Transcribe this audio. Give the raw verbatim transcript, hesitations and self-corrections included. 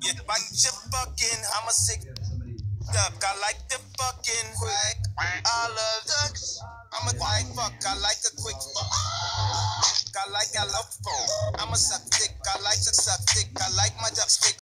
Yeah, like you fucking, I'm a sick duck. I like the fucking quick. I love ducks. I'm a quick fuck. I like a quick fuck. I like I love phone. I'm a suck dick. I like to suck dick. I like my duck stick.